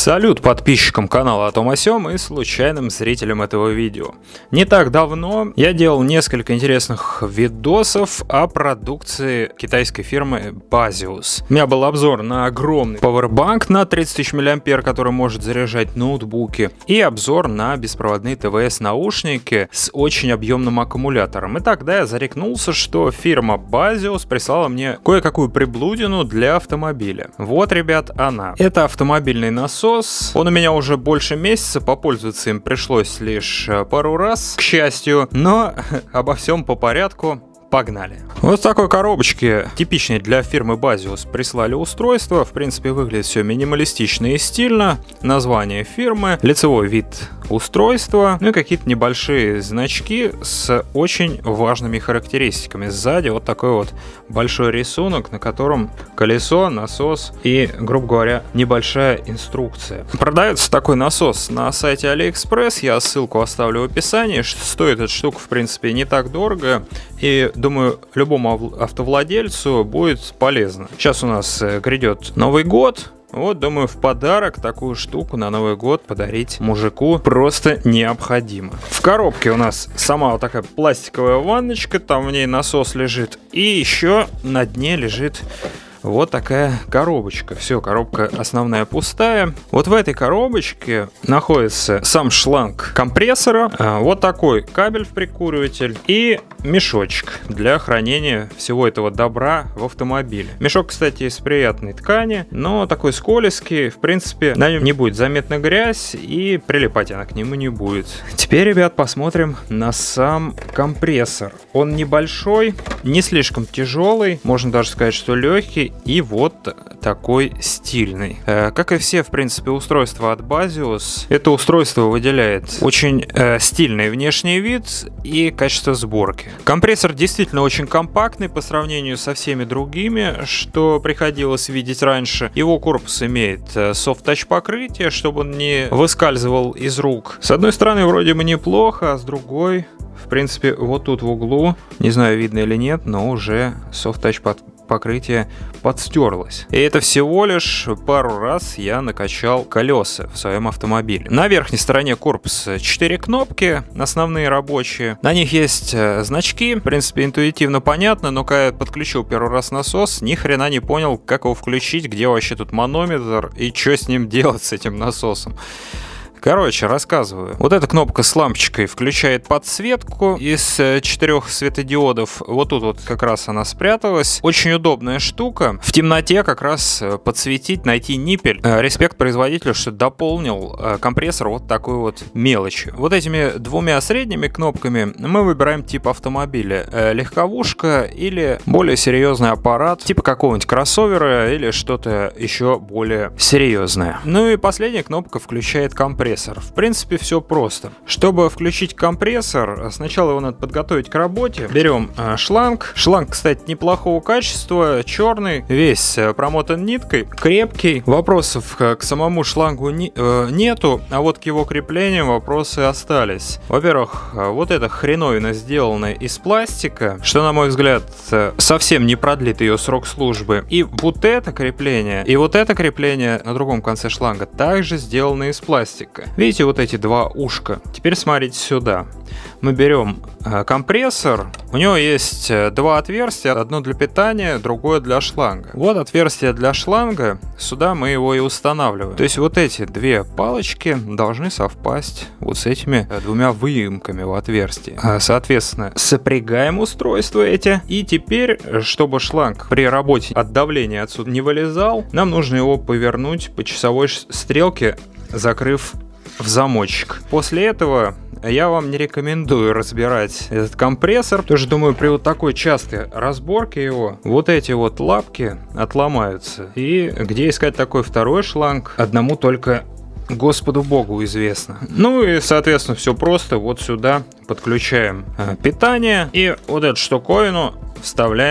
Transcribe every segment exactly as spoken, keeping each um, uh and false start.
Салют подписчикам канала О Том О Сём и случайным зрителям этого видео. Не так давно я делал несколько интересных видосов о продукции китайской фирмы Baseus. У меня был обзор на огромный пауэрбанк на тридцать тысяч миллиампер, который может заряжать ноутбуки, и обзор на беспроводные тэ вэ эс наушники с очень объемным аккумулятором. И тогда я зарекнулся, что фирма Baseus прислала мне кое-какую приблудину для автомобиля. Вот, ребят, она. Это автомобильный насос. Он у меня уже больше месяца, попользоваться им пришлось лишь пару раз, к счастью, но обо всем по порядку. Погнали. Вот в такой коробочке, типичной для фирмы Baseus, прислали устройство. В принципе, выглядит все минималистично и стильно. Название фирмы, лицевой вид устройства, ну и какие-то небольшие значки с очень важными характеристиками. Сзади вот такой вот большой рисунок, на котором колесо, насос и, грубо говоря, небольшая инструкция. Продается такой насос на сайте AliExpress. Я ссылку оставлю в описании. Стоит эта штука, в принципе, не так дорого. И думаю, любому автовладельцу будет полезно. Сейчас у нас грядет Новый год. Вот, думаю, в подарок такую штуку на Новый год подарить мужику просто необходимо. В коробке у нас сама вот такая пластиковая ванночка, там в ней насос лежит. И еще на дне лежит вот такая коробочка. Все, коробка основная пустая. Вот в этой коробочке находится сам шланг компрессора, вот такой кабель в прикуриватель и мешочек для хранения всего этого добра в автомобиле. Мешок, кстати, из приятной ткани, но такой скользкий. В принципе, на нем не будет заметна грязь и прилипать она к нему не будет. Теперь, ребят, посмотрим на сам компрессор. Он небольшой, не слишком тяжелый, можно даже сказать, что легкий. И вот такой стильный. Э, как и все, в принципе, устройства от Baseus, это устройство выделяет очень э, стильный внешний вид и качество сборки. Компрессор действительно очень компактный по сравнению со всеми другими, что приходилось видеть раньше. Его корпус имеет софт-тач покрытие, чтобы он не выскальзывал из рук. С одной стороны, вроде бы неплохо, а с другой, в принципе, вот тут в углу, не знаю, видно или нет, но уже софт-тач покрытие. покрытие подстерлось. И это всего лишь пару раз я накачал колеса в своем автомобиле. На верхней стороне корпуса четыре кнопки, основные рабочие. На них есть значки, в принципе, интуитивно понятно, но когда я подключил первый раз насос, ни хрена не понял, как его включить, где вообще тут манометр и что с ним делать, с этим насосом. Короче, рассказываю. Вот эта кнопка с лампочкой включает подсветку из четырех светодиодов. Вот тут вот как раз она спряталась. Очень удобная штука. В темноте как раз подсветить, найти ниппель. Респект производителю, что дополнил компрессор вот такой вот мелочи. Вот этими двумя средними кнопками мы выбираем тип автомобиля. Легковушка или более серьезный аппарат, типа какого-нибудь кроссовера или что-то еще более серьезное. Ну и последняя кнопка включает компрессор. В принципе, все просто. Чтобы включить компрессор, сначала его надо подготовить к работе. Берем э, шланг. Шланг, кстати, неплохого качества, черный, весь э, промотан ниткой, крепкий. Вопросов к самому шлангу не, э, нету, а вот к его креплению вопросы остались. Во-первых, э, вот эта хреновина сделана из пластика, что, на мой взгляд, э, совсем не продлит ее срок службы. И вот это крепление, и вот это крепление на другом конце шланга также сделано из пластика. Видите вот эти два ушка? Теперь смотрите сюда. Мы берем э, компрессор. У него есть э, два отверстия. Одно для питания, другое для шланга. Вот отверстие для шланга. Сюда мы его и устанавливаем. То есть вот эти две палочки должны совпасть вот с этими э, двумя выемками в отверстии. Э, соответственно, сопрягаем устройства эти. И теперь, чтобы шланг при работе от давления отсюда не вылезал, нам нужно его повернуть по часовой стрелке, закрыв в замочек. После этого я вам не рекомендую разбирать этот компрессор, потому что, думаю, при вот такой частой разборке его вот эти вот лапки отломаются. И где искать такой второй шланг, одному только Господу Богу известно. Ну и, соответственно, все просто. Вот сюда подключаем питание и вот эту штуковину вставляем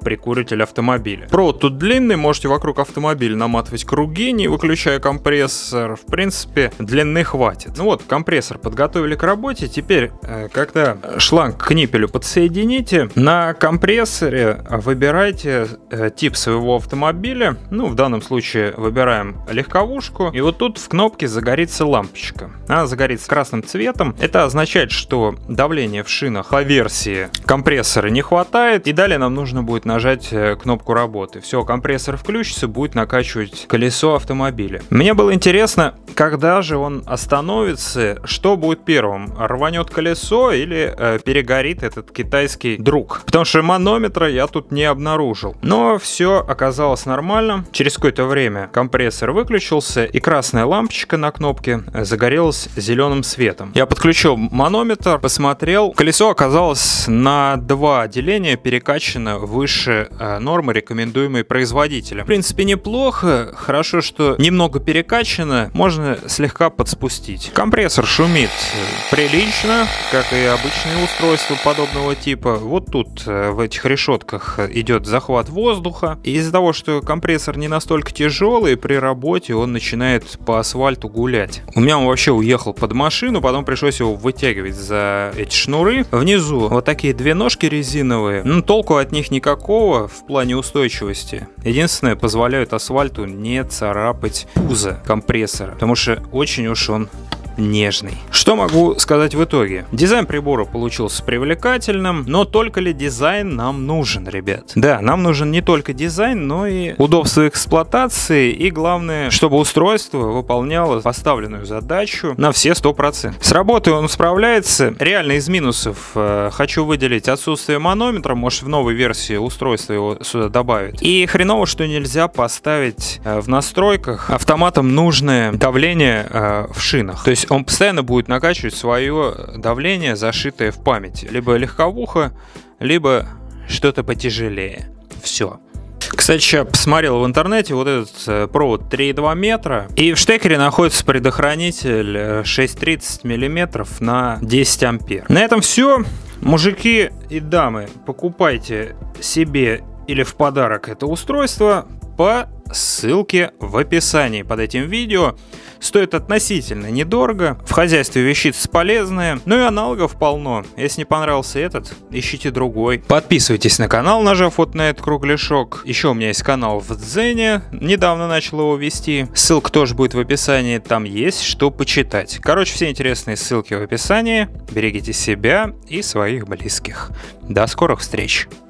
прикуритель автомобиля. Провод тут длинный, можете вокруг автомобиля наматывать круги, не выключая компрессор. В принципе, длины хватит. Ну вот, компрессор подготовили к работе. Теперь, когда шланг к ниппелю подсоедините, на компрессоре выбирайте тип своего автомобиля. Ну, в данном случае выбираем легковушку. И вот тут в кнопке загорится лампочка. Она загорится красным цветом. Это означает, что давление в шинах по версии компрессора не хватает. И далее нам нужно будет нажать кнопку работы. Все, компрессор включится, будет накачивать колесо автомобиля. Мне было интересно, когда же он остановится, что будет первым? Рванет колесо или э, перегорит этот китайский друг? Потому что манометра я тут не обнаружил. Но все оказалось нормально. Через какое-то время компрессор выключился, и красная лампочка на кнопке загорелась зеленым светом. Я подключил манометр, посмотрел. Колесо оказалось на два деления перекачано выше э, нормы, рекомендуемой производителем. В принципе, неплохо. Хорошо, что немного перекачано. Можно слегка подспустить. Компрессор шумит прилично, как и обычные устройства подобного типа. Вот тут в этих решетках идет захват воздуха. И из-за того, что компрессор не настолько тяжелый, при работе он начинает по асфальту гулять. У меня он вообще уехал под машину, потом пришлось его вытягивать за эти шнуры. Внизу вот такие две ножки резиновые. Ну, толку от них никакого в плане устойчивости. Единственное, позволяют асфальту не царапать пузо компрессора, потому что очень уж он нежный. Что могу сказать в итоге? Дизайн прибора получился привлекательным, но только ли дизайн нам нужен, ребят? Да, нам нужен не только дизайн, но и удобство эксплуатации, и главное, чтобы устройство выполняло поставленную задачу на все сто процентов. С работой он справляется. Реально из минусов э, хочу выделить отсутствие манометра, может в новой версии устройства его сюда добавить. И хреново, что нельзя поставить э, в настройках автоматом нужное давление э, в шинах. То есть он постоянно будет накачивать свое давление, зашитое в памяти. Либо легковуха, либо что-то потяжелее. Все. Кстати, я посмотрел в интернете, вот этот провод три и два метра, и в штекере находится предохранитель шесть тридцать миллиметров на десять ампер. На этом все. Мужики и дамы, покупайте себе или в подарок это устройство по ссылке в описании под этим видео. Стоит относительно недорого, в хозяйстве вещица полезная, ну и аналогов полно. Если не понравился этот, ищите другой. Подписывайтесь на канал, нажав вот на этот кругляшок. Еще у меня есть канал в Дзене, недавно начал его вести. Ссылка тоже будет в описании, там есть что почитать. Короче, все интересные ссылки в описании. Берегите себя и своих близких. До скорых встреч!